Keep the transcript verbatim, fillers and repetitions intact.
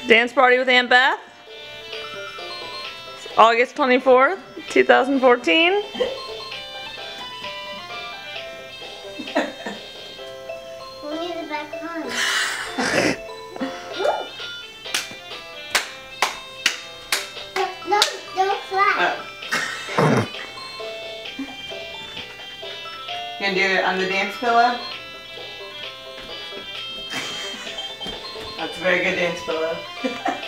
Dance party with Aunt Beth. August twenty-fourth, two thousand fourteen. We'll need it back home. No, don't clap. Oh. You gonna do it on the dance pillow? That's a very good dance pillow.